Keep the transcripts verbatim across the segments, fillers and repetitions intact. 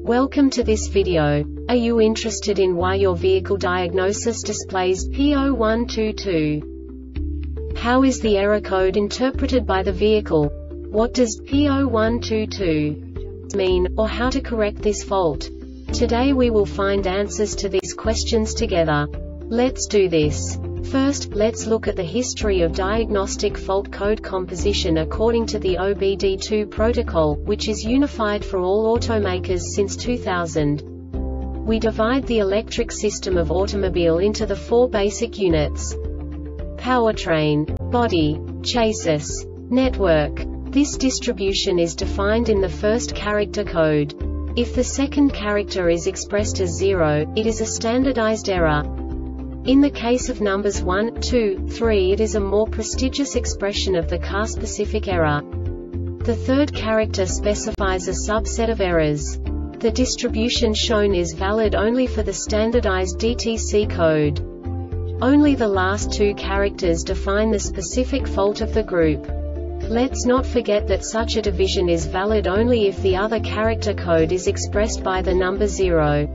Welcome to this video. Are you interested in why your vehicle diagnosis displays P zero one two two? How is the error code interpreted by the vehicle? What does P zero one two two mean, or how to correct this fault? Today we will find answers to these questions together. Let's do this. First, let's look at the history of diagnostic fault code composition according to the O B D two protocol, which is unified for all automakers since two thousand. We divide the electric system of automobile into the four basic units: powertrain, body, chassis, network. This distribution is defined in the first character code. If the second character is expressed as zero, it is a standardized error. In the case of numbers one, two, three, it is a more prestigious expression of the car-specific error. The third character specifies a subset of errors. The distribution shown is valid only for the standardized D T C code. Only the last two characters define the specific fault of the group. Let's not forget that such a division is valid only if the other character code is expressed by the number zero.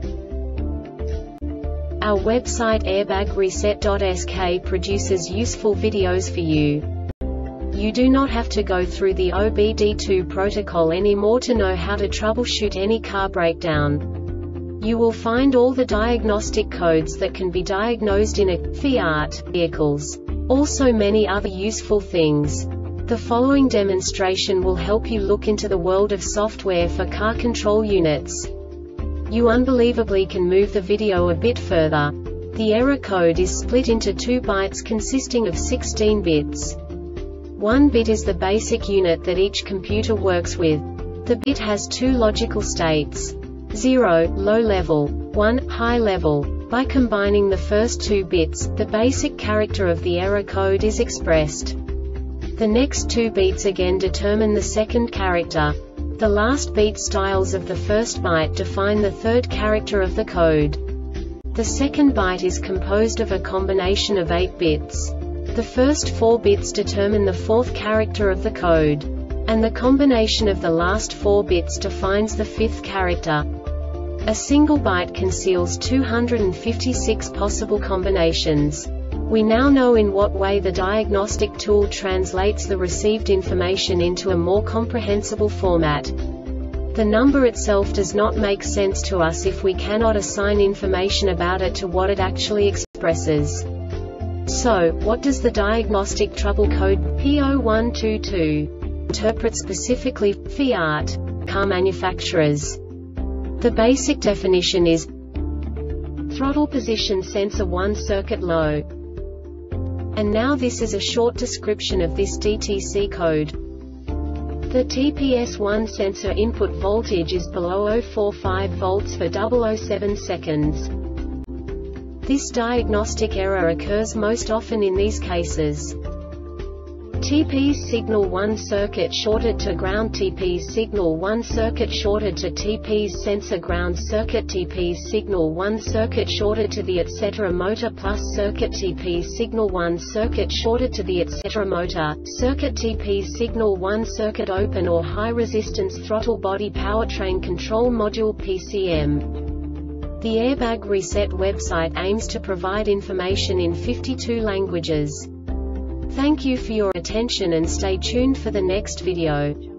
Our website airbag reset dot S K produces useful videos for you. You do not have to go through the O B D two protocol anymore to know how to troubleshoot any car breakdown. You will find all the diagnostic codes that can be diagnosed in a Fiat vehicles. Also many other useful things. The following demonstration will help you look into the world of software for car control units. You unbelievably can move the video a bit further. The error code is split into two bytes consisting of sixteen bits. One bit is the basic unit that each computer works with. The bit has two logical states: zero, low level, one, high level. By combining the first two bits, the basic character of the error code is expressed. The next two bits again determine the second character. The last beat styles of the first byte define the third character of the code. The second byte is composed of a combination of eight bits. The first four bits determine the fourth character of the code. And the combination of the last four bits defines the fifth character. A single byte conceals two hundred fifty-six possible combinations. We now know in what way the diagnostic tool translates the received information into a more comprehensible format. The number itself does not make sense to us if we cannot assign information about it to what it actually expresses. So, what does the diagnostic trouble code P zero one two two interpret specifically for Fiat car manufacturers? The basic definition is throttle position sensor one circuit low. And now this is a short description of this D T C code. The T P S one sensor input voltage is below zero point four five volts for zero point zero seven seconds. This diagnostic error occurs most often in these cases: T P's signal one circuit shorted to ground, T P's signal one circuit shorted to T P's sensor ground circuit, T P's signal one circuit shorted to the et cetera motor plus circuit, T P's signal one circuit shorted to the et cetera motor circuit, T P's signal one circuit open or high resistance throttle body powertrain control module P C M. The Airbag Reset website aims to provide information in fifty-two languages. Thank you for your attention and stay tuned for the next video.